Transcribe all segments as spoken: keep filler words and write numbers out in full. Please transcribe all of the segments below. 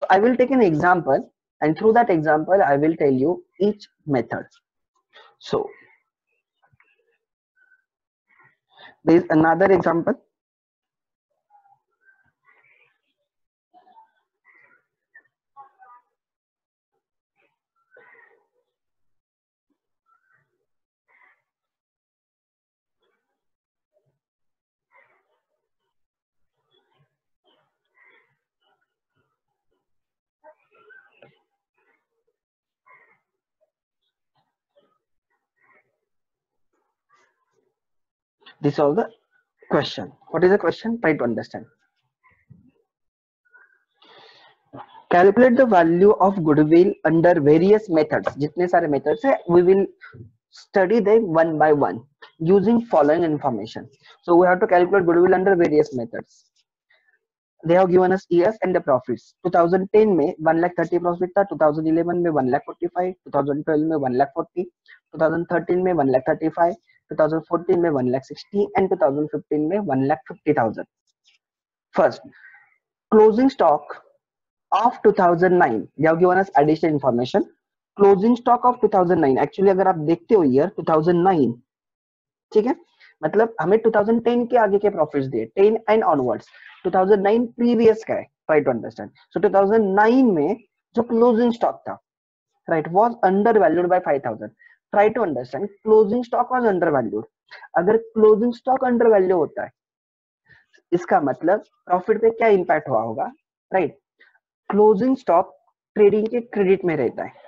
I will take an example, and through that example I will tell you each method. So there is another example. This is the question. What is the question? Try to understand. Calculate the value of goodwill under various methods. जितने सारे methods है, we will study them one by one using following information. So we have to calculate goodwill under various methods. They have given us years and the profits. twenty ten में one lakh thirty profit था, twenty eleven में one lakh forty-five, twenty twelve में one lakh forty, twenty thirteen में one lakh thirty-five, twenty fourteen में one lakh sixty and twenty fifteen में one lakh fifty thousand. First, closing stock of two thousand nine. They have given us additional information. Closing stock of two thousand nine. Actually अगर आप देखते हो year two thousand nine, ठीक है, मतलब हमें twenty ten के आगे के प्रॉफिट्स दिए, ten and onwards. two thousand nine previous का है. Try to understand. So two thousand nine में जो closing stock था, right, was undervalued by five thousand. Try to understand. Closing stock was undervalued. अगर closing stock undervalue होता है, इसका मतलब प्रॉफिट पे क्या इम्पैक्ट हुआ होगा, राइट? क्लोजिंग स्टॉक ट्रेडिंग के क्रेडिट में रहता है.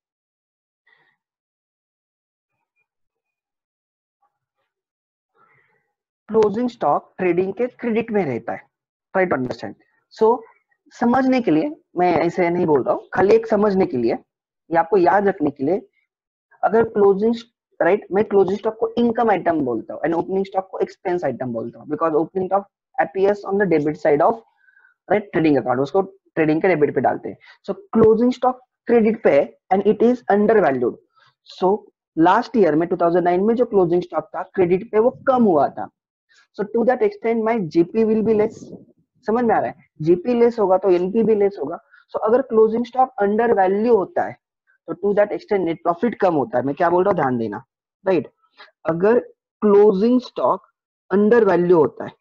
क्लोजिंग स्टॉक ट्रेडिंग के क्रेडिट में रहता है. Try to understand. सो समझने के लिए मैं ऐसे नहीं बोल रहा हूँ, खाली एक समझने के लिए या आपको याद रखने के लिए, अगर क्लोजिंग राइट, मैं क्लोजिंग स्टॉक को इनकम आइटम बोलता हूँ एंड ओपनिंग स्टॉक को एक्सपेंस आइटम बोलता हूँ, because opening stock appears on the debit side of right trading account, उसको ट्रेडिंग के डेबिट पे डालते हैं. सो क्लोजिंग स्टॉक क्रेडिट पे and it is undervalued. So last year में two thousand nine में जो क्लोजिंग स्टॉक था क्रेडिट पे वो कम हुआ था. So to that extent my GP will be less. समझ में आ रहा है? जीपी लेस होगा तो एनपी भी लेस होगा. सो so, अगर क्लोजिंग स्टॉक अंडर वैल्यू होता है तो to that extent net profit कम होता है. मैं क्या बोल रहा हूँ ध्यान देना, राइट right? अगर क्लोजिंग स्टॉक अंडर वैल्यू होता है,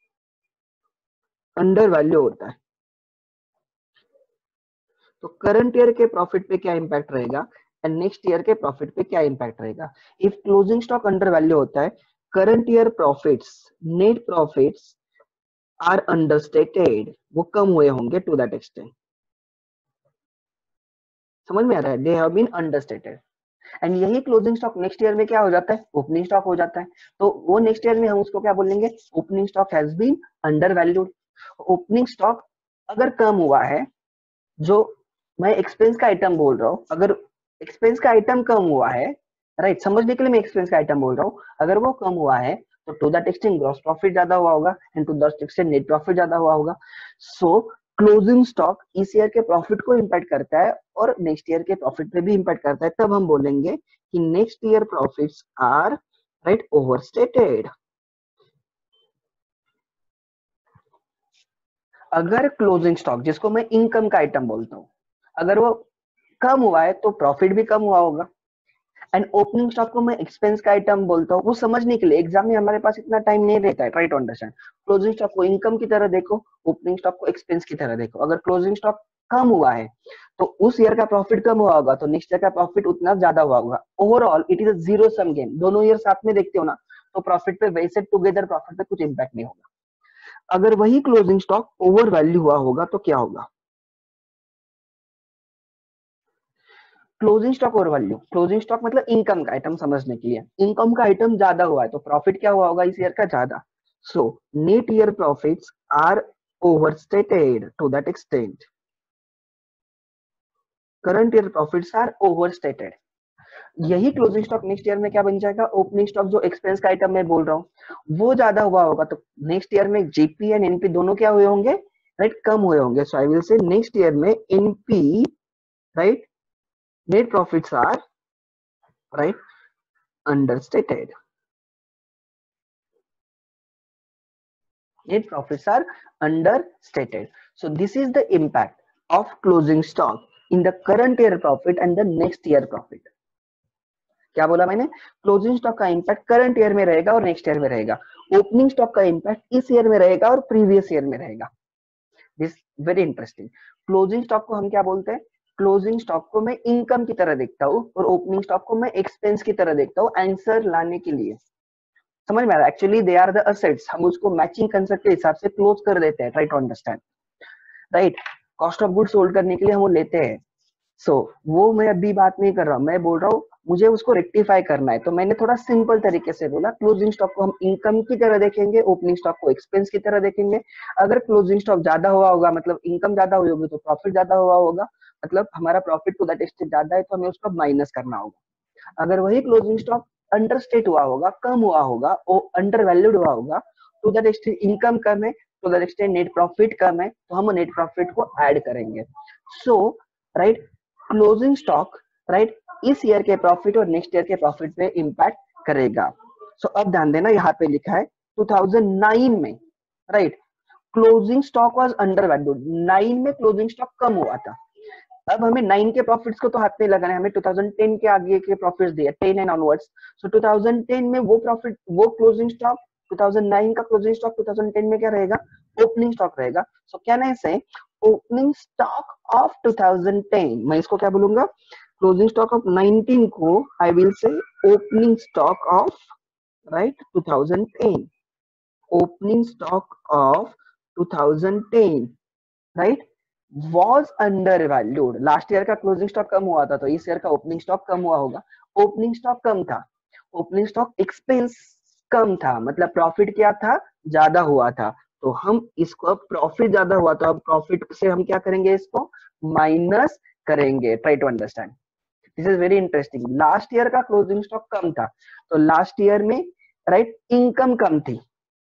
अंडर वैल्यू होता है तो करंट ईयर के प्रॉफिट पे क्या इंपैक्ट रहेगा एंड नेक्स्ट ईयर के प्रॉफिट पे क्या इंपैक्ट रहेगा. If closing stock under value होता है, current year profits, net profits are understated, वो कम हुए होंगे टू दैट एक्सटेंट. समझ में आ रहा है? They have been understated. And यही क्लोजिंग स्टॉक नेक्स्ट ईयर में क्या हो जाता है? ओपनिंग स्टॉक हो जाता है. तो वो नेक्स्ट ईयर में हम उसको क्या बोलेंगे? Opening stock has been undervalued. Opening stock अगर कम हुआ है, जो मैं एक्सपेंस का आइटम बोल रहा हूँ, अगर एक्सपेंस का आइटम कम हुआ है, राइट, समझने के लिए मैं एक्सपेंस का आइटम बोल रहा हूँ, अगर वो कम हुआ है तो to that extent gross profit ज्यादा हुआ होगा and to that extent net profit ज्यादा हुआ होगा. सो क्लोजिंग स्टॉक इस ईयर के प्रॉफिट को इंपैक्ट करता है और नेक्स्ट ईयर के प्रॉफिट पे भी इंपैक्ट करता है. तब हम बोलेंगे कि next year profits are right overstated. अगर क्लोजिंग स्टॉक, जिसको मैं इनकम का आइटम बोलता हूँ, अगर वो कम हुआ है तो प्रॉफिट भी कम हुआ होगा. एंड ओपनिंग स्टॉक को मैं एक्सपेंस का आइटम बोलता हूँ. वो समझने के लिए एग्जाम में हमारे पास इतना टाइम नहीं रहता है. Try to understand. Closing stock को इनकम की तरह देखो, ओपनिंग स्टॉक को एक्सपेंस की तरह देखो. अगर क्लोजिंग स्टॉक कम हुआ है तो उस ईयर का प्रॉफिट कम हुआ होगा तो नेक्स्ट ईयर का प्रॉफिट उतना ज्यादा हुआ होगा. Overall it is a zero sum game. दोनों ईयर साथ में देखते हो ना, तो प्रॉफिट पे वैसे टुगेदर प्रॉफिट पे कुछ इंपैक्ट नहीं होगा. अगर वही क्लोजिंग स्टॉक ओवर वैल्यू हुआ होगा तो क्या होगा? क्लोजिंग स्टॉक और वैल्यू, क्लोजिंग स्टॉक मतलब इनकम का आइटम, समझने के लिए इनकम का आइटम ज्यादा हुआ है तो प्रॉफिट क्या हुआ होगा इस ईयर का? ज्यादा. So net year profits are overstated to that extent. Current year profits are overstated. यही क्लोजिंग स्टॉक नेक्स्ट ईयर में क्या बन जाएगा? ओपनिंग स्टॉक जो एक्सपेंस का आइटम मैं बोल रहा हूँ वो ज्यादा हुआ होगा तो नेक्स्ट ईयर में जीपी एंड एनपी दोनों क्या हुए होंगे? राइट, कम हुए होंगे. So I will say next year में NP right net profits are right understated. Net profits are understated. So this is the impact. of closing stock in the current year profit and the next year profit. क्या बोला मैंने? Closing stock का impact current year में रहेगा और next year में रहेगा. Opening stock का इंपैक्ट इस ईयर में रहेगा और प्रीवियस ईयर में रहेगा. This very interesting. Closing stock को हम क्या बोलते हैं? क्लोजिंग स्टॉक को मैं इनकम की तरह देखता हूँ और ओपनिंग स्टॉक को मैं एक्सपेंस की तरह देखता हूँ आंसर लाने के लिए. समझ में आ रहा है? Actually they are the assets. हम उसको मैचिंग कंसेप्ट के हिसाब से क्लोज कर देते हैं. Try to understand. Right. Cost of goods sold करने के लिए हम वो लेते हैं. सो so, वो मैं अभी बात नहीं कर रहा हूँ. मैं बोल रहा हूँ मुझे उसको रेक्टिफाई करना है. तो मैंने थोड़ा सिंपल तरीके से बोला क्लोजिंग स्टॉक को हम इनकम की तरह देखेंगे, ओपनिंग स्टॉक को एक्सपेंस की तरह देखेंगे. अगर क्लोजिंग स्टॉक ज्यादा हुआ होगा मतलब इनकम ज्यादा हुई होगी तो प्रॉफिट ज्यादा हुआ होगा, मतलब हमारा प्रॉफिट टू दैट एक्सटेंट ज्यादा है तो हमें उसका माइनस करना होगा. अगर वही क्लोजिंग स्टॉक अंडरस्टेट हुआ होगा, कम हुआ होगा, अंडर वैल्यूड हुआ होगा, टू दैट एक्सटेंट इनकम कम है, to that extent net profit कम है, तो हम नेट प्रॉफिट को ऐड करेंगे. So right, closing stock right इस ईयर के प्रॉफिट और नेक्स्ट ईयर के प्रॉफिट पे इंपैक्ट करेगा. सो so, अब ध्यान देना यहाँ पे लिखा है टू थाउजेंड नाइन में right closing stock was undervalued. Nine में क्लोजिंग स्टॉक कम हुआ था. अब हमें नाइन के प्रॉफिट्स को तो हाथ नहीं लगाना है, हमें टू थाउजेंड टेन के आगे के प्रॉफिट्स दिए, ten and onwards. So two thousand ten में वो प्रॉफिट, वो closing stock, two thousand nine का closing stock two thousand ten में क्या रहेगा? ओपनिंग स्टॉक रहेगा. सो can I say opening stock of two thousand ten. मैं इसको क्या बोलूंगा? क्लोजिंग स्टॉक ऑफ नाइनटीन को I will say opening stock of right two thousand ten. Opening stock of two thousand ten right was undervalued. Last year का closing stock कम हुआ था तो इस ईयर का ओपनिंग स्टॉक कम हुआ होगा. ओपनिंग स्टॉक कम था, ओपनिंग स्टॉक एक्सपेंस कम था, मतलब प्रॉफिट क्या था? ज्यादा हुआ था. तो हम इसको अब प्रॉफिट ज्यादा हुआ तो अब प्रॉफिट से हम क्या करेंगे? इसको माइनस करेंगे. Try to understand. This is very interesting. Last year का क्लोजिंग स्टॉक कम था तो लास्ट ईयर में राइट इनकम कम थी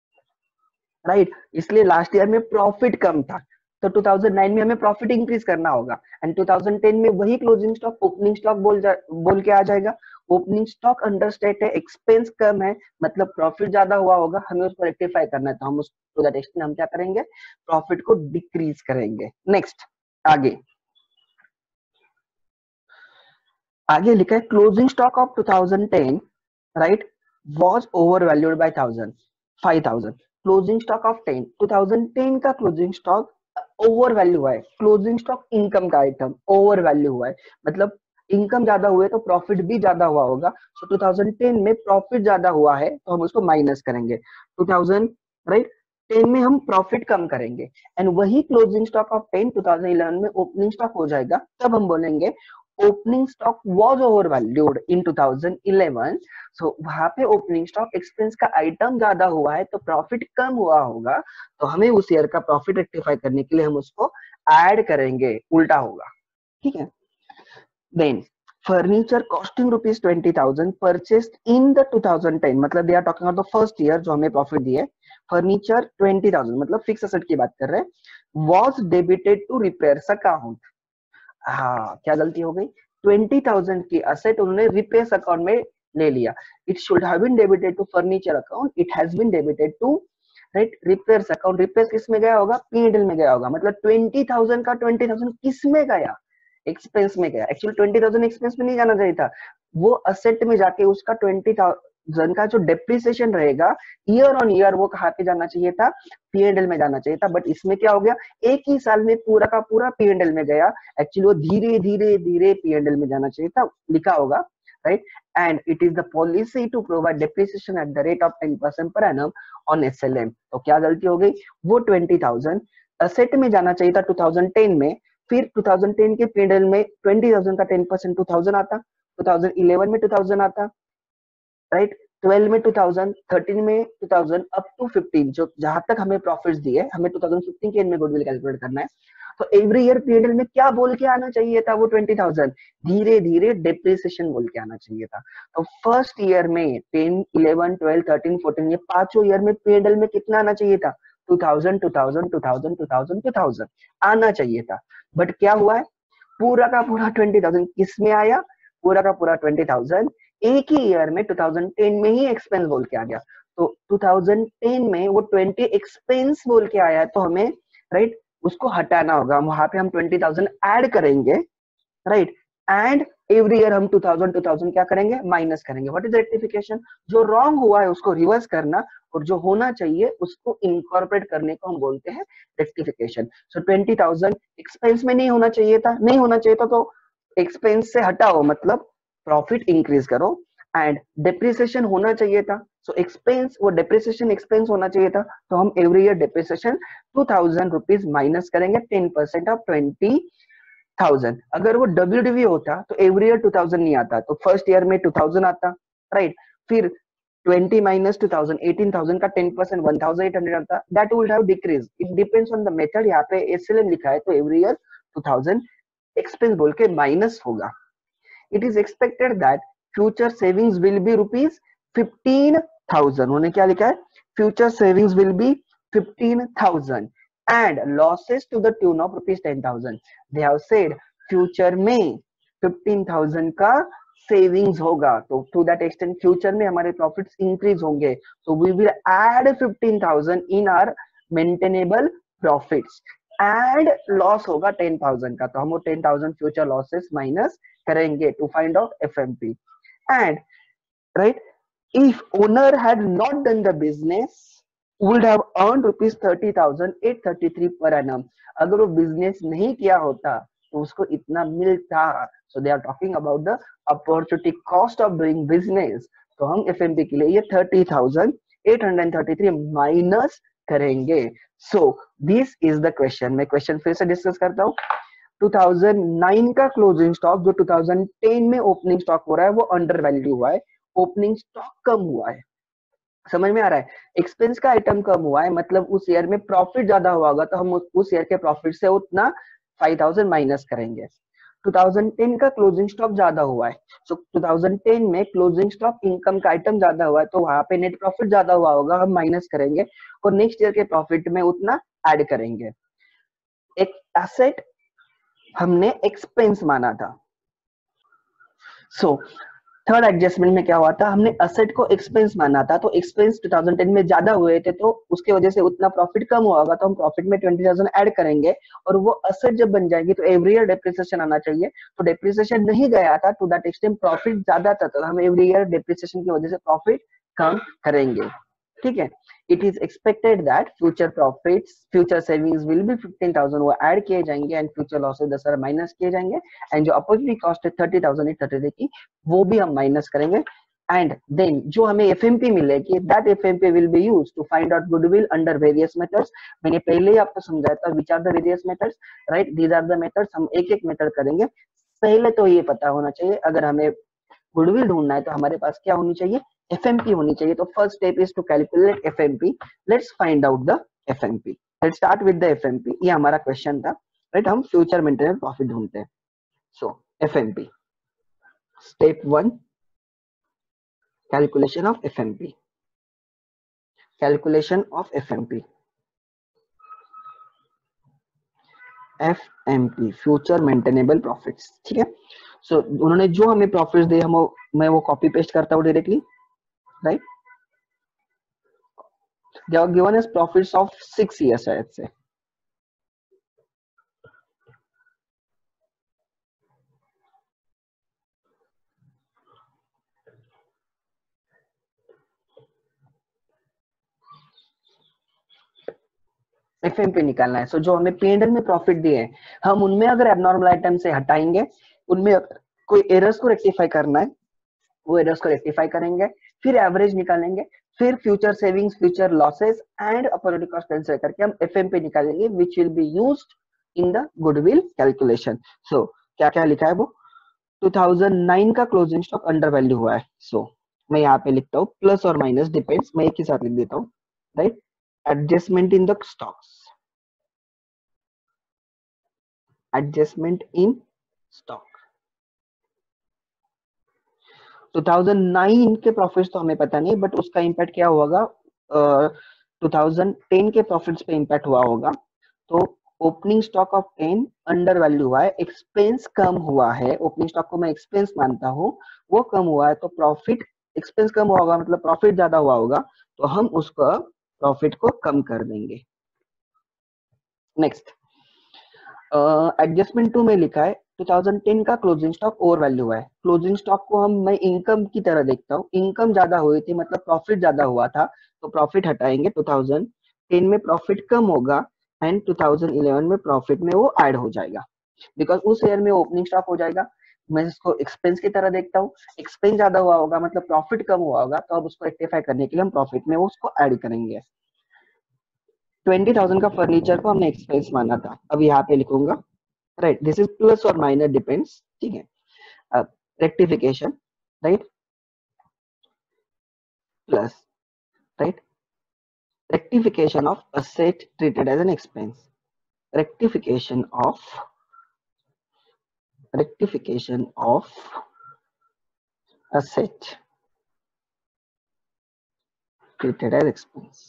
राइट, इसलिए लास्ट ईयर में प्रॉफिट कम था. तो टू थाउजेंड नाइन में हमें प्रॉफिट इंक्रीज करना होगा एंड टू थाउजेंड टेन में वही क्लोजिंग स्टॉक ओपनिंग स्टॉक बोल जा बोल के आ जाएगा. ओपनिंग स्टॉक अंडरस्टेट है, एक्सपेंस कम है, मतलब प्रॉफिट ज्यादा हुआ होगा, हमें उसको रेक्टिफाई करना है तो हम उसको दैट एक्सटेंट हम क्या करेंगे? प्रॉफिट को डिक्रीज करेंगे. नेक्स्ट आगे आगे लिखा है closing stock of two thousand ten right was overvalued by thousand five thousand. Closing stock of ten, two thousand ten का क्लोजिंग स्टॉक ओवर वैल्यू हुआ है. क्लोजिंग स्टॉक इनकम का आइटम ओवर वैल्यू हुआ है, मतलब income ज्यादा हुए तो प्रॉफिट भी ज्यादा हुआ होगा. सो टू थाउजेंड टेन में प्रॉफिट ज्यादा हुआ है तो हम उसको माइनस करेंगे. टू थाउजेंड राइट टेन में हम प्रॉफिट कम करेंगे एंड वही closing stock of ten two thousand eleven में ओपनिंग स्टॉक हो जाएगा. तब हम बोलेंगे opening stock was overvalued in two thousand eleven. So वहां पे ओपनिंग स्टॉक एक्सपेंस का आइटम ज्यादा हुआ है तो प्रॉफिट कम हुआ होगा, तो हमें उस ईयर का प्रॉफिट रेक्टिफाई करने के लिए हम उसको ऐड करेंगे. उल्टा होगा. ठीक है. Then furniture costing rupees twenty thousand purchased in the two thousand ten, मतलब they are talking about the first year जो हमें प्रॉफिट दिए. फर्नीचर ट्वेंटी थाउजेंड मतलब फिक्स एसेट की बात कर रहे हैं. Was debited to repairs account. हाँ, क्या गलती हो गई? ट्वेंटी थाउजेंड की असेट उन्होंने रिपेयर्स अकाउंट में ले लिया. It should have been debited to furniture account, it has been debited to right repairs account. Repairs किस में गया होगा? पी एंड एल में गया होगा. मतलब ट्वेंटी थाउजेंड का ट्वेंटी थाउजेंड किस में गया? एक्सपेंस में गया. एक्चुअली ट्वेंटी थाउजेंड एक्सपेंस में नहीं जाना चाहिए था, वो असेट में जाके उसका ट्वेंटी थाउजेंड का जो डेप्रिसिएशन रहेगा ईयर ऑन ईयर वो कहाँ पे जाना चाहिए था? पी एंड एल में जाना चाहिए था. बट इसमें क्या हो गया? एक ही साल में पूरा का पूरा पी एंड एल में गया. एक्चुअली वो धीरे धीरे धीरे पी एंड एल में जाना चाहिए था. लिखा होगा right, and it is the policy to provide depreciation at the rate of ten percent per annum on S L M. तो क्या गलती हो गई? वो ट्वेंटी थाउजेंड असेट में जाना चाहिए था टू थाउजेंड टेन में, फिर टू थाउजेंड टेन के पी एंड एल में ट्वेंटी थाउजेंड का टेन परसेंट टू थाउजेंड आता, टू थाउजेंड इलेवन में टू थाउजेंड आता राइट, ट्वेल्व में टू थाउजेंड, थर्टीन में two thousand, up to fifteen. जो जहां तक हमें प्रॉफिट्स दिए हमें टू थाउजेंड फिफ्टीन के एंड में गुडविल कैलकुलेट करना है. तो every year P and L में क्या बोल के आना चाहिए था? वो ट्वेंटी थाउजेंड धीरे धीरे डेप्रिसिएशन बोल के आना चाहिए था. तो फर्स्ट ईयर में ten, eleven, twelve, thirteen, fourteen ये पांचों ईयर में पी एंड एल में कितना आना चाहिए था? Two thousand, two thousand, two thousand, two thousand, two thousand आना चाहिए था. बट क्या हुआ है? पूरा का पूरा ट्वेंटी थाउजेंड किस में आया? पूरा का पूरा ट्वेंटी थाउजेंड एक ही ईयर में टू थाउजेंड टेन में ही एक्सपेंस बोल के आ गया. तो टू थाउजेंड टेन में वो ट्वेंटी एक्सपेंस बोल के आया तो हमें राइट उसको हटाना होगा, वहां पे हम ट्वेंटी थाउजेंड ऐड करेंगे, राइट, एंड एवरी ईयर हम टू थाउजेंड टू थाउजेंड क्या करेंगे, माइनस करेंगे। What is rectification? जो रॉन्ग हुआ है उसको रिवर्स करना, और जो होना चाहिए उसको इनकॉर्पोरेट करने को हम बोलते हैं rectification. So twenty thousand expense में नहीं होना चाहिए था, नहीं होना चाहिए था तो एक्सपेंस से हटाओ, मतलब प्रॉफिट इंक्रीज करो। एंड डेप्रिसिएशन होना चाहिए था, सो एक्सपेंस वो डेप्रिसिएशन एक्सपेंस होना चाहिए था, तो हम every year depreciation two thousand rupees minus करेंगे, ten percent of twenty thousand. अगर वो डब्ल्यूडीवी होता तो एवरी ईयर टू थाउजेंड नहीं आता, तो फर्स्ट ईयर में टू थाउजेंड आता, राइट, फिर twenty minus two thousand, eighteen thousand का ten percent one thousand eight hundred आता, that would have decrease. It depends on the method. यहाँ पे एसएलएम लिखा है तो every year two thousand expense बोल के माइनस होगा। It is expected that future savings will be rupees fifteen thousand. उन्होंने क्या लिखा है? Future savings will be fifteen thousand and losses to the tune of rupees ten thousand. They have said future में fifteen thousand का savings होगा, तो to that extent future में हमारे profits increase होंगे, so we will add fifteen thousand in our maintainable profits. And loss होगा ten thousand का, तो हम वो ten thousand future losses minus करेंगे to find out FMP. And right, if owner had not done the business would have earn rupees thirty thousand eight thirty three per annum. अगर वो business नहीं किया होता तो उसको इतना मिलता। So they are talking about the opportunity cost of doing business. तो हम एफएमपी के लिए ये thirty thousand eight hundred thirty three minus करेंगे। So this is the question. मैं क्वेश्चन फिर से डिस्कस करता हूँ। टू थाउजेंड नाइन का क्लोजिंग स्टॉक जो टू थाउजेंड टेन में ओपनिंग स्टॉक हो रहा है वो अंडर वैल्यू हुआ है, ओपनिंग स्टॉक कम हुआ है। समझ में आ रहा है? एक्सपेंस का आइटम कम हुआ है, मतलब उस ईयर में प्रॉफिट ज्यादा हुआ होगा, तो हम उस ईयर के प्रॉफिट से उतना फाइव थाउजेंड माइनस करेंगे। टू थाउजेंड टेन का क्लोजिंग स्टॉक ज्यादा हुआ है, सो टू थाउजेंड टेन में क्लोजिंग स्टॉक इनकम का आइटम ज्यादा हुआ है, तो वहां पे नेट प्रॉफिट ज्यादा हुआ होगा, हम माइनस करेंगे और नेक्स्ट ईयर के प्रॉफिट में उतना ऐड करेंगे। एक एसेट हमने एक्सपेंस माना था, सो थर्ड एडजस्टमेंट में क्या हुआ था, हमने असेट को एक्सपेंस माना था, तो एक्सपेंस टू थाउजेंड टेन में ज्यादा हुए थे, तो उसके वजह से उतना प्रॉफिट कम हुआ होगा, तो हम प्रॉफिट में ट्वेंटी थाउजेंड ऐड करेंगे और वो असेट जब बन जाएगी तो एवरी ईयर डेप्रिसिएशन आना चाहिए, तो डेप्रिसिएशन नहीं गया था, टू दैट एक्सटेंट प्रॉफिट ज्यादा था, तो हम एवरी ईयर डेप्रिसिएशन की वजह से प्रॉफिट कम करेंगे। ठीक है, it is expected that future profits future savings will be fifteen thousand, वो ऐड किए जाएंगे एंड फ्यूचर लॉसेस दस हजार माइनस किए जाएंगे, एंड जो अपॉर्चुनिटी कॉस्ट है थर्टी थाउजेंड एट थर्टी की वो भी हम माइनस करेंगे। एंड देन जो हमें एफएमपी मिलेगी, that FMP will be used to find out goodwill under various methods. मैंने पहले ही आपको समझाया था which are the various methods, right, these are the methods. हम एक एक मेथड करेंगे। पहले तो ये पता होना चाहिए अगर हमें गुडविल ढूंढना है तो हमारे पास क्या होनी चाहिए, एफएमपी होनी चाहिए। तो first step is to calculate FMP. Let's find out the FMP. Let's start with the FMP. ये हमारा क्वेश्चन था, राइट, हम फ्यूचर मेंटेनेंस प्रॉफिट ढूंढते हैं। So FMP, step one, calculation of F M P. Calculation of F M P. F M P, Future Maintainable Profits. ठीक है, सो so, उन्होंने जो हमें प्रॉफिट्स दिए हम मैं वो कॉपी पेस्ट करता हूँ directly, right. They are given as profits of six years शायद से। एफएमपी निकालना है। सो so, जो हमें पीएनएल में प्रॉफिट दिए हैं हम उनमें अगर एबनॉर्मल आइटम से हटाएंगे, उनमें कोई एरर्स को रेक्टिफाई करना है वो एरर्स को रेक्टिफाई करेंगे, फिर एवरेज निकालेंगे, फिर future savings future losses and opportunity cost cancel करके हम एफएमपी निकालेंगे which will be used in the goodwill calculation. So क्या क्या लिखा है वो, टू थाउजेंड नाइन का क्लोजिंग स्टॉक अंडर वैल्यू हुआ है। सो so, मैं यहाँ पे लिखता हूँ प्लस और माइनस डिपेंड्स, मैं एक ही साथ लिख देता हूँ, right. Adjustment in the stocks, adjustment in stock. Two thousand nine के प्रॉफिट्स तो हमें पता नहीं, बट उसका इंपैक्ट क्या होगा, टू थाउजेंड टेन के प्रॉफिट्स पे इंपैक्ट हुआ होगा। तो opening stock of ten under value हुआ है, एक्सपेंस कम हुआ है, ओपनिंग स्टॉक को मैं एक्सपेंस मानता हूँ, वो कम हुआ है, तो प्रॉफिट एक्सपेंस कम हुआ होगा मतलब प्रॉफिट ज्यादा हुआ होगा, तो हम उसको प्रॉफिट को कम कर देंगे। नेक्स्ट, एडजस्टमेंट टू में लिखा है टू थाउजेंड टेन का क्लोजिंग स्टॉक ओवर वैल्यू हुआ है। क्लोजिंग स्टॉक को हम मैं इनकम की तरह देखता हूँ, इनकम ज्यादा हुई थी मतलब प्रॉफिट ज्यादा हुआ था, तो प्रॉफिट हटाएंगे, टू थाउजेंड टेन में प्रॉफिट कम होगा एंड टू थाउजेंड इलेवन में प्रॉफिट में वो ऐड हो जाएगा, बिकॉज उस ईयर में ओपनिंग स्टॉक हो जाएगा। मैं इसको एक्सपेंस की तरह देखता हूँ, एक्सपेंस ज्यादा हुआ होगा मतलब प्रॉफिट कम हुआ होगा, तो अब उसको रेक्टिफाई करने के लिए हम प्रॉफिट में वो उसको ऐड करेंगे। ट्वेंटी थाउजेंड का फर्नीचर को हमने एक्सपेंस माना था, अब यहाँ पे लिखूंगा, राइट, दिस इज प्लस और माइनस डिपेंड्स, ठीक है। अब rectification, right, plus, right, rectification of asset treated as an expense, rectification of rectification of asset treated as expense।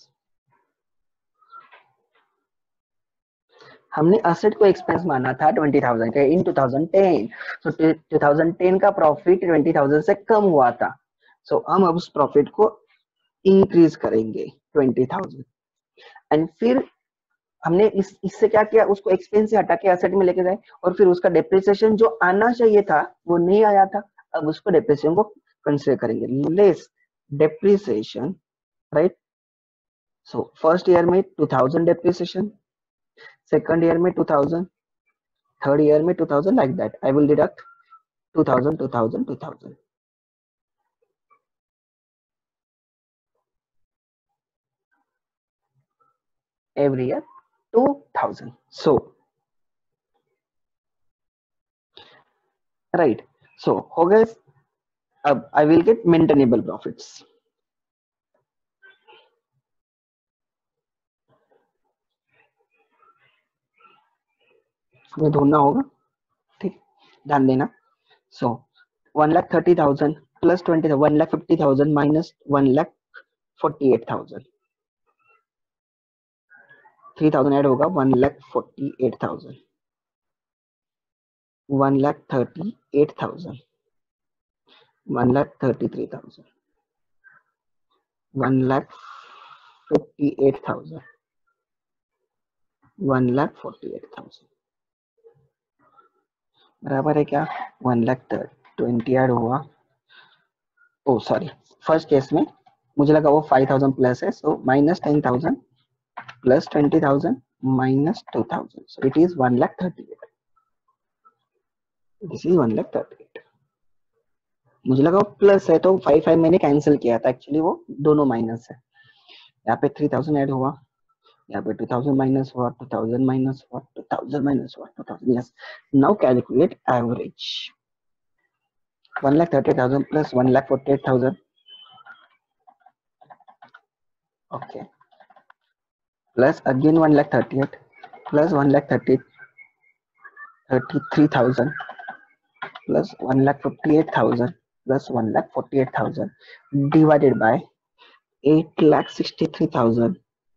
हमने असेट को एक्सपेंस माना था ट्वेंटी थाउजेंड के in two thousand ten, so two thousand ten का profit twenty thousand से कम हुआ था, सो so, हम अब उस प्रॉफिट को इंक्रीज करेंगे ट्वेंटी थाउजेंड, एंड फिर हमने इस इससे क्या किया, उसको एक्सपेंस से हटा के एसेट में लेके गए, और फिर उसका डेप्रिसिएशन जो आना चाहिए था वो नहीं आया था, अब उसको डेप्रिसिएशन को कंसीडर करेंगे, less depreciation, right. So first year में two thousand depreciation, second year में टू थाउजेंड, थर्ड ईयर में two thousand, like that I will deduct two thousand two thousand two thousand every year two thousand, so right, so हो गए। अब I will get maintainable profits, हमें ढूंढना होगा, ठीक, ध्यान देना। So one lakh thirty thousand plus twenty, one lakh fifty thousand minus one lakh forty eight thousand, three thousand add होगा, one lakh forty eight thousand, one lakh thirty eight thousand, one lakh thirty three thousand, one lakh fifty eight thousand, one lakh forty eight thousand बराबर है क्या, one lakh twenty add हुआ, ओ sorry, first case में मुझे लगा वो five thousand plus है, so minus ten thousand plus twenty thousand minus two thousand, so it is one lakh thirty eight, this is one lakh thirty eight. मुझे लगा वो प्लस है तो फाइव फाइव मैंने कैंसिल किया था, एक्चुअली वो दोनों माइनस है। यहाँ पे थ्री थाउजेंड ऐड हुआ, यहाँ पे टू थाउजेंड माइनस हुआ, टू थाउजेंड माइनस हुआ, टू थाउजेंड माइनस हुआ, two thousand, yes. Now calculate average, one lakh thirty thousand plus one lakh forty eight thousand, okay, plus again one lakh thirty eight plus one lakh thirty thirty three thousand plus one lakh fifty eight thousand plus one lakh forty eight thousand divided by eight lakh sixty three thousand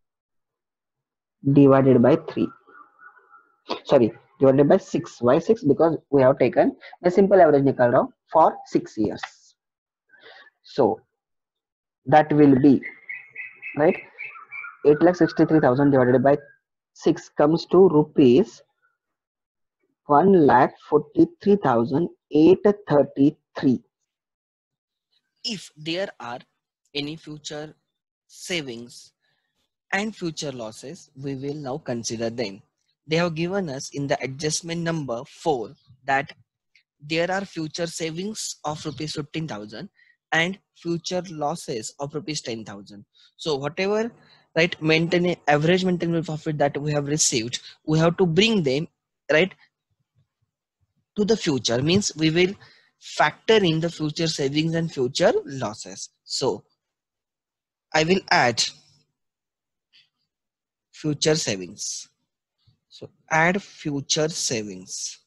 divided by three, sorry, divided by six, why six, because we have taken a simple average निकाल रहा हूँ for six years, so that will be, right, eight lakh sixty three thousand divided by six comes to rupees one lakh forty three thousand eight thirty three. If there are any future savings and future losses, we will now consider them. They have given us in the adjustment number four that there are future savings of rupees fifteen thousand and future losses of rupees ten thousand. So whatever, right, maintain average maintainable profit that we have received, we have to bring them, right, to the future, means we will factor in the future savings and future losses. So I will add future savings. So add future savings.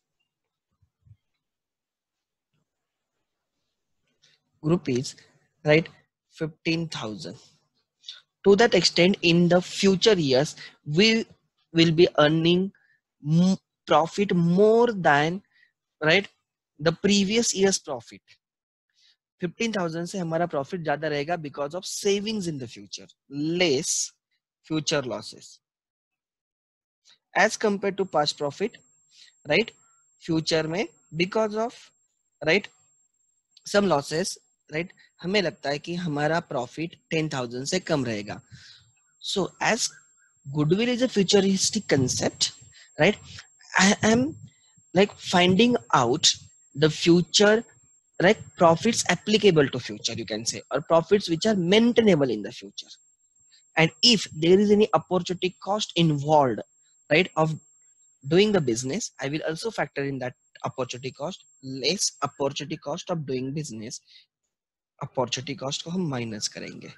Group is, right, fifteen thousand. To that extent, in the future years, we will be earning profit more than, right, the previous year's profit. fifteen thousand से हमारा profit ज़्यादा रहेगा because of savings in the future, less future losses. As compared to past profit, right future में because of right some losses right हमें लगता है कि हमारा प्रॉफिट टेन थाउजेंड से कम रहेगा. So as goodwill is a futuristic concept right I am like finding out the future like profits applicable to future you can say or profits which are maintainable in the future, and if there is any opportunity cost involved right of doing the business I will also factor in that opportunity cost. Less opportunity cost of doing business opportunity cost को हम minus करेंगे.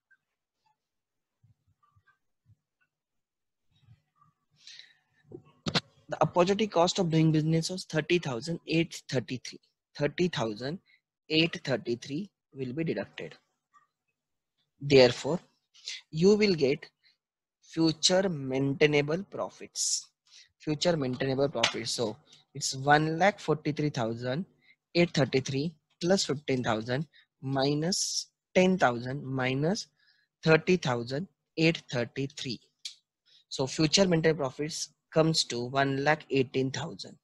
The opportunity cost of doing business was thirty thousand eight hundred thirty-three. thirty thousand eight hundred thirty-three will be deducted. Therefore, you will get future maintainable profits. Future maintainable profits. So it's one lakh forty-three thousand eight hundred thirty-three plus fifteen thousand minus ten thousand minus thirty thousand eight hundred thirty-three. So future maintainable profits comes to one lakh eighteen thousand.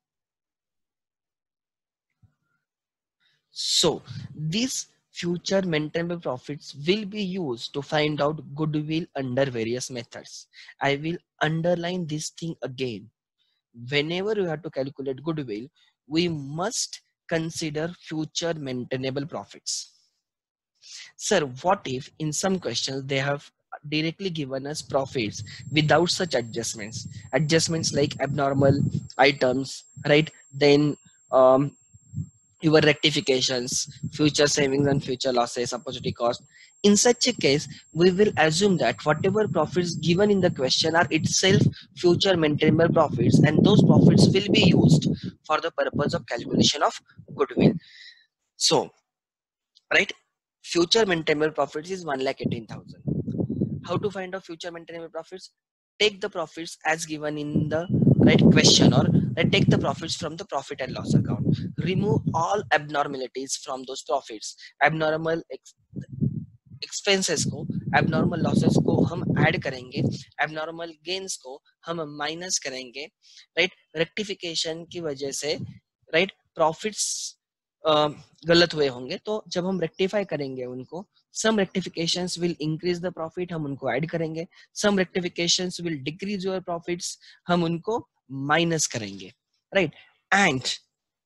So these future maintainable profits will be used to find out goodwill under various methods. I will underline this thing again. Whenever you have to calculate goodwill, we must consider future maintainable profits. Sir, what if in some questions they have directly given us profits without such adjustments? Adjustments like abnormal items, right? Then um, your rectifications, future savings and future losses, opportunity cost. In such a case, we will assume that whatever profits given in the question are itself future maintainable profits, and those profits will be used for the purpose of calculation of goodwill. So, right, future maintainable profits is one lakh eighteen thousand. How to find out future maintainable profits? Take the profits as given in the right question, or right, take the profits from the profit and loss account. Remove all abnormalities from those profits. Abnormal ex expenses को, abnormal losses को हम add करेंगे, abnormal gains को हम minus करेंगे, right? Rectification की वजह से right profits uh, गलत हुए होंगे, तो जब हम rectify करेंगे उनको, some rectifications will increase the profit, हम उनको add करेंगे, some rectifications will decrease your profits, हम उनको minus करेंगे, right? And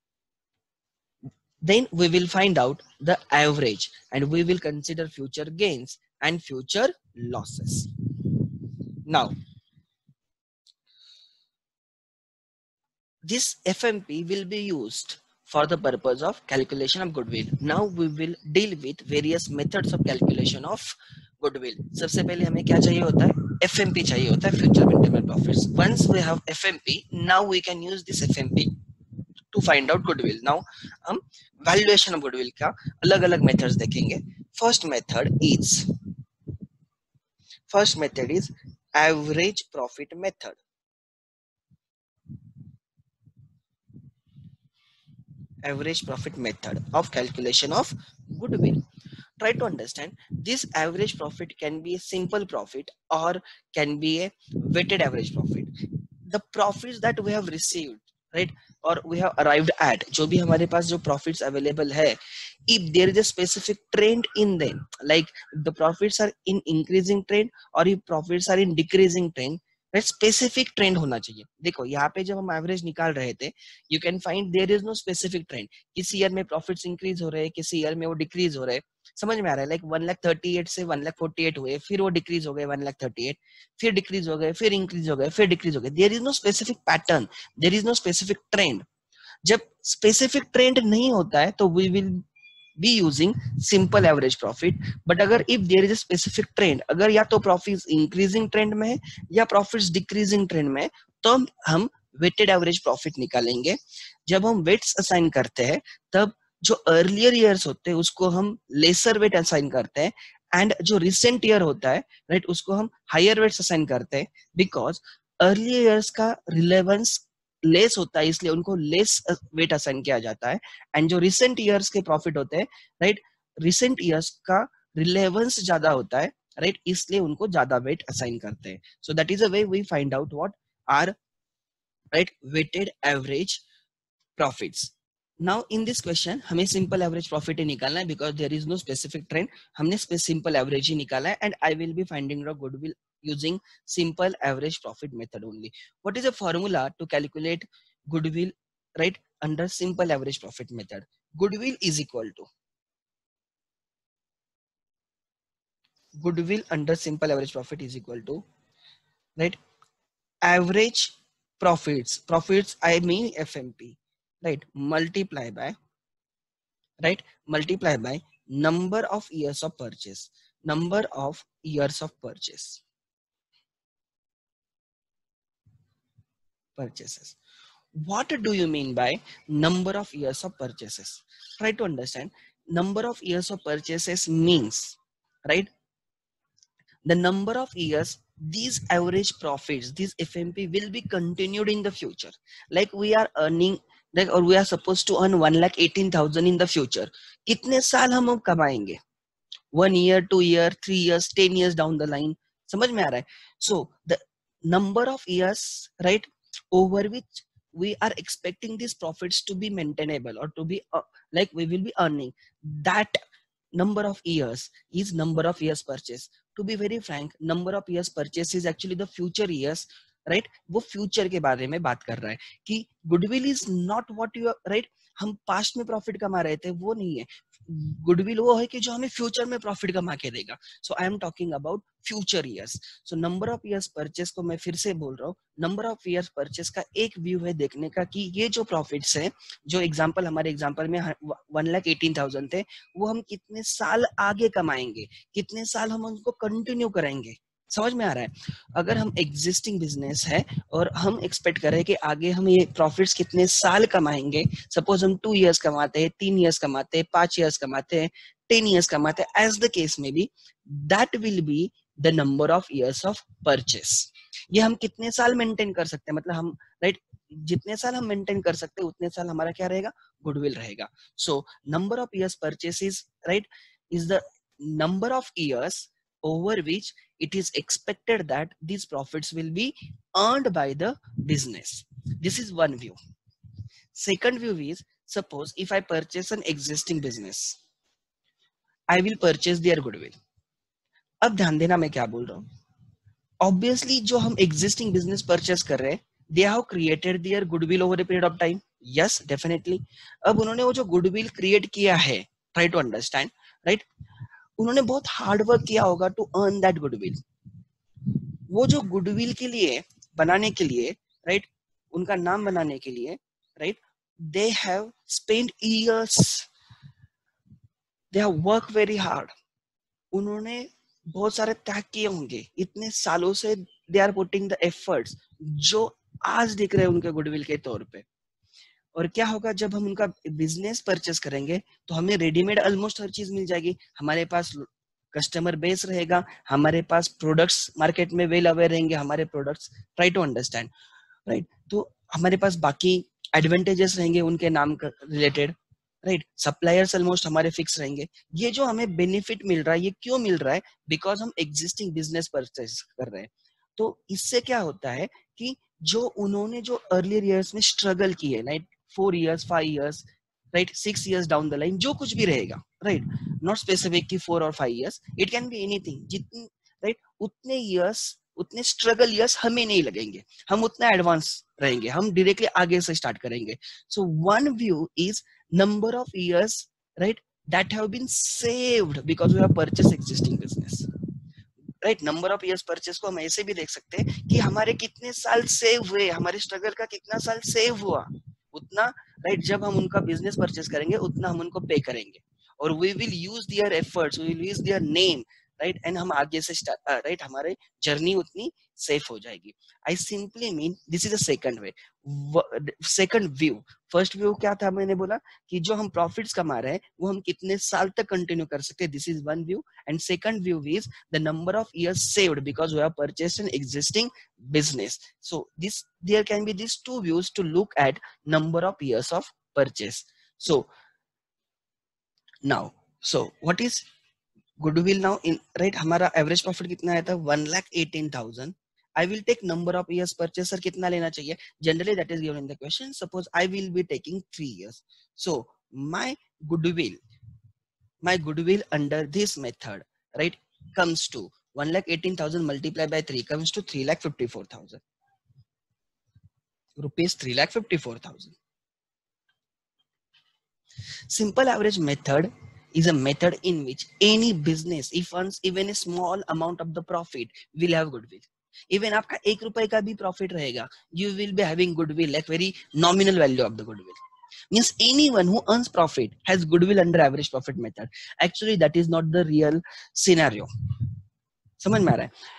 then we will find out the average, and we will consider future gains and future losses. Now, this F M P will be used for the purpose of calculation of goodwill. Now we will deal with various methods of calculation of goodwill. सबसे पहले हमें क्या चाहिए होता है? F M P चाहिए होता है, future maintainable profits. Once we have F M P, now we can use this F M P to find out goodwill. Now हम valuation of goodwill का अलग अलग methods देखेंगे. First method is first method is average profit method. Average profit method of calculation of goodwill. Try to understand, this average profit can be a simple profit or can be a weighted average profit. The profits that we have received, right, or we have arrived at, जो भी हमारे पास जो profits available है, if there is a specific trend in them, like the profits are in increasing trend or if profits are in decreasing trend, specific trend होना चाहिए. देखो यहाँ पे जब हम एवरेज निकाल रहे थे, you can find there is no specific trend. किसी ईयर में प्रॉफिट्स इंक्रीज हो रहे हैं, किसी ईयर में वो डिक्रीज हो रहे हैं. समझ में आ रहा है? Like one lakh thirty eight से वन लाख फोर्टी एट हुए, फिर वो डिक्रीज हो गए वन लाख थर्टी एट, फिर डिक्रीज हो गए, फिर इंक्रीज हो गए, फिर डिक्रीज हो गए. There is no specific pattern, there is no specific trend. जब स्पेसिफिक ट्रेंड नहीं होता है तो we will be using simple average profit. but अगर if there is a specific trend, अगर या तो profits increasing trend में है या profits decreasing trend में है, तो हम weighted average profit निकालेंगे. जब हम weights assign करते हैं तब जो earlier years होते हैं उसको हम lesser weight assign करते हैं, and जो recent year होता है right उसको हम higher weights assign करते हैं, because earlier years का relevance लेस होता है इसलिए उनको लेस वेट असाइन किया जाता है. एंड जो रिसेंट ईयर्स के प्रॉफिट होते हैं राइट, रिसेंट ईयर्स का रिलेवेंस ज्यादा होता है राइट, इसलिए उनको ज्यादा वेट असाइन करते हैं. So that is a way we find out what are right? Weighted average profits. Now in this question हमें simple average profit ही निकालना है because there is no specific trend. हमने simple average ही निकाला है and I will be finding the goodwill using simple average profit method only. What is the formula to calculate goodwill, right, under simple average profit method? Goodwill is equal to goodwill under simple average profit is equal to, right, average profits, profits I mean F M P, right, multiply by, right, multiply by number of years of purchase, number of years of purchase, purchases. What do you mean by number of years of purchases? Try to understand. Number of years of purchases means, right, the number of years these average profits, these F M P will be continued in the future. Like we are earning, like, or we are supposed to earn one lakh eighteen thousand in the future. कितने साल हम अब कमाएंगे? One year, two year, three years, ten years down the line. समझ में आ रहा है? So the number of years, right, over which we are expecting these profits to be maintainable or to be uh, like we will be earning, that number of years is number of years purchase. To be very frank, number of years purchase is actually the future years, right? वो future के बारे में बात कर रहा है कि goodwill is not what you are, right? हम पास्ट में प्रॉफिट कमा रहे थे वो नहीं है. गुडविल वो है कि जो हमें फ्यूचर में प्रॉफिट कमा के देगा. So I am talking about future years. So number of years purchase को मैं फिर से बोल रहा हूँ, नंबर ऑफ ईयर्स परचेस का एक व्यू है देखने का कि ये जो प्रॉफिट्स है, जो एग्जांपल हमारे एग्जांपल में वन लाख एटीन थाउजेंड थे, वो हम कितने साल आगे कमाएंगे, कितने साल हम उनको कंटिन्यू करेंगे. समझ में आ रहा है? अगर हम एग्जिस्टिंग बिजनेस है और हम एक्सपेक्ट करें कि आगे हम ये प्रॉफिट्स कितने साल कमाएंगे, सपोज हम टू इयर्स कमाते हैं, तीन इयर्स कमाते हैं, पांच इयर्स कमाते हैं, टेन इयर्स कमाते हैं, एज द केस में B, that will be the number of years of purchase. ये हम कितने साल मेंटेन कर सकते हैं, मतलब हम, राइट, जितने साल हम मेंटेन कर सकते हैं उतने साल हमारा क्या रहेगा, गुडविल रहेगा. So number of years purchase is, right, is the number of years over which it is expected that these profits will be earned by the business. This is one view. Second view is, suppose if I purchase an existing business, I will purchase their goodwill. अब ध्यान देना मैं क्या बोल रहा हूँ. Obviously जो हम existing business purchase कर रहे हैं, they have created their goodwill over a period of time. Yes, definitely. अब उन्होंने वो जो goodwill create किया है, try to understand, right, उन्होंने बहुत हार्ड वर्क किया होगा टू अर्न दैट गुडविल. वो जो गुडविल के लिए बनाने के लिए, राइट, उनका नाम बनाने के लिए, right, they have spend years, they have work very hard. उन्होंने बहुत सारे त्याग किए होंगे इतने सालों से. They are putting the efforts जो आज दिख रहे हैं उनके गुडविल के तौर पे. और क्या होगा जब हम उनका बिजनेस परचेस करेंगे तो हमें रेडीमेड ऑलमोस्ट हर चीज मिल जाएगी. हमारे पास कस्टमर बेस रहेगा, हमारे पास प्रोडक्ट्स मार्केट में वेल अवेयर रहेंगे, हमारे products, try to understand, right. तो हमारे पास बाकी एडवांटेजेस रहेंगे उनके नाम रिलेटेड, राइट. सप्लायर्स ऑलमोस्ट हमारे फिक्स रहेंगे. ये जो हमें बेनिफिट मिल रहा है, ये क्यों मिल रहा है? बिकॉज हम एग्जिस्टिंग बिजनेस परचेस कर रहे हैं. तो इससे क्या होता है कि जो उन्होंने जो अर्लियर ईयर्स में स्ट्रगल किए, right, four years, five years, right, six years down the line, जो कुछ भी रहेगा, राइट, नॉट स्पेसिफिक कि फोर और five years, it can be anything, जितने, राइट, उतने इयर्स, उतने स्ट्रगल इयर्स हमें नहीं लगेंगे, हम उतना एडवांस रहेंगे, हम डायरेक्टली आगे से स्टार्ट करेंगे. So one view is number of years, right, that have been saved because we have purchased existing business, right. number of years purchase को हम ऐसे भी देख सकते हैं कि हमारे कितने साल सेव हुए, हमारे स्ट्रगल का कितना साल सेव हुआ, उतना, राइट, जब हम उनका बिजनेस परचेस करेंगे उतना हम उनको पे करेंगे और we will use their efforts, we will use their name, right, and हम आगे से स्टार्ट, राइट, हमारे जर्नी उतनी सेफ हो जाएगी. I simply mean this is the second way, second view. First view क्या था, मैंने बोला कि जो हम प्रॉफिट्स कमा रहे हैं वो हम कितने साल तक कंटिन्यू कर सकते हैं, this is one view. And second view is the number of years saved because we have purchased an existing business. So this, there can be these two views to look at number of years of purchase. So now, so what is goodwill now in, right, हमारा average profit कितना आया था, one lakh eighteen thousand. I will take number of years purchase. Sir, कितना लेना चाहिए? Generally that is given in the question. Suppose I will be taking three years. So my goodwill, my goodwill under this method, right, comes to one lakh eighteen thousand multiplied by three comes to three lakh fifty-four thousand rupees. three lakh fifty-four thousand. Simple average method is a method in which any business, if earns even a small amount of the profit, will have goodwill. Even आपका एक रुपए का भी profit रहेगा, you will be having goodwill, like very nominal value of the goodwill. Means anyone who earns profit has goodwill under average profit method. Actually, that is not the real scenario. समझ में आ रहा है?